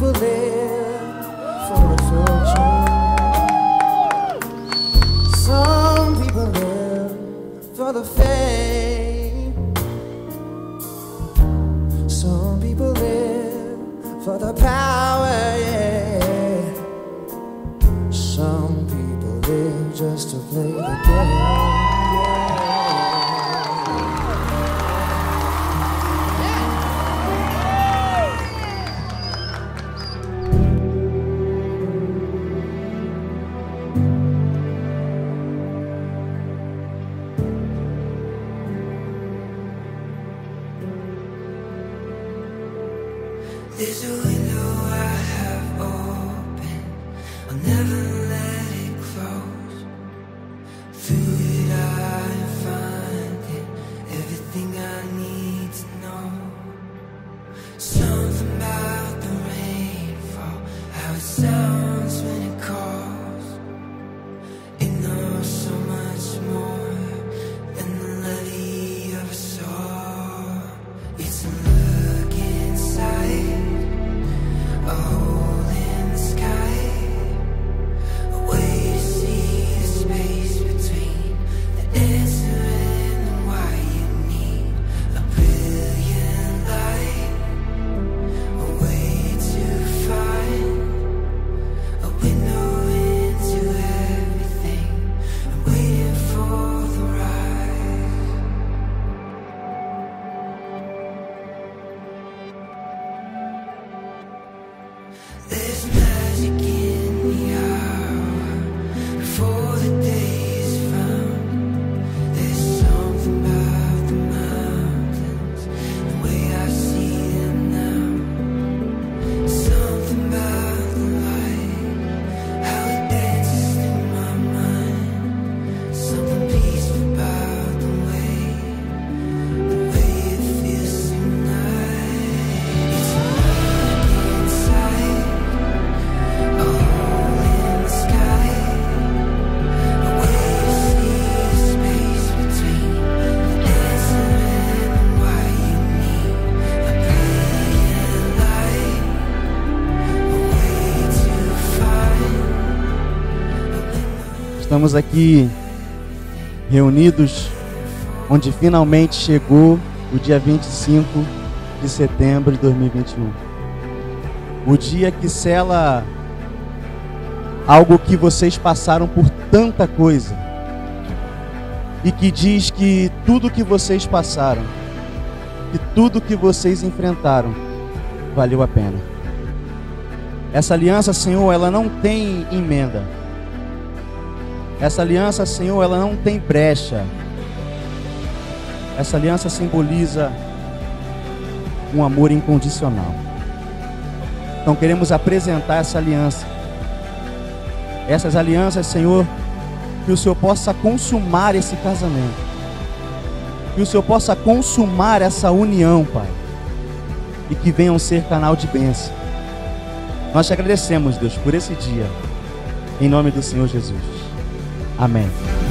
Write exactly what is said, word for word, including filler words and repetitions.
people live for a fortune. Some people live for the fame. Some people live for the power, yeah. Some people live just to play the game. There's a window I have open, I'll never let it close. Through it I'm finding everything I need to know. Something about the rainfall, how it sounds when it calls. It knows so much more than the levy of a song. It's a look inside, a hole in the sky, a way to see the space between the answer and the why. You need a brilliant light, a way to find a window into everything, and waiting for the rise. There's magic in the hour before the day is found. There's something about the mountains, the way I see them now. Something about the light, how it dances through my mind. Something peaceful about the way, the way it feels tonight. It's a look inside, a hole in the sky, a way to see the space between the answer and the why. You need a brilliant light, a way to find a window. Estamos aqui reunidos onde finalmente chegou o dia vinte e cinco de setembro de dois mil e vinte e um. O dia que sela algo que vocês passaram por tanta coisa e que diz que tudo que vocês passaram, que tudo que vocês enfrentaram valeu a pena. Essa aliança, Senhor, ela não tem emenda. Essa aliança, Senhor, ela não tem brecha. Essa aliança simboliza um amor incondicional. Então queremos apresentar essa aliança. Essas alianças, Senhor, que o Senhor possa consumar esse casamento. Que o Senhor possa consumar essa união, Pai. E que venham ser canal de bênção. Nós te agradecemos, Deus, por esse dia. Em nome do Senhor Jesus. Amém.